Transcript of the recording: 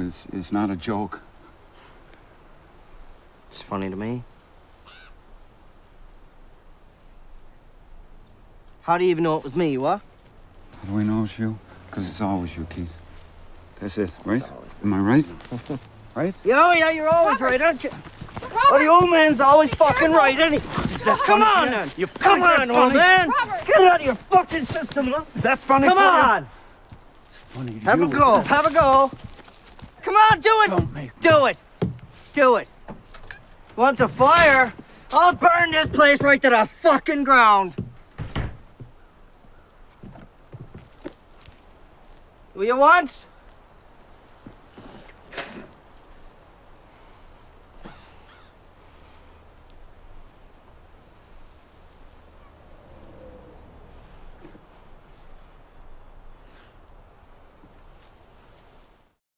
is not a joke. It's funny to me. How do you even know it was me, what? How do I know it's you? Because it's always you, Keith. That's it, right? Am I right? Right? Yeah, you're always right, aren't you? Robert! Oh, the old man's always fucking right, isn't he? Come on, then. Come on, old man. Robert! Get out of your fucking system, huh? Is that funny? Come on. It's funny to Have you. a go. Have a go. Come on, do it. Don't make me. Do it. Do it. Once a fire, I'll burn this place right to the fucking ground. Will you once?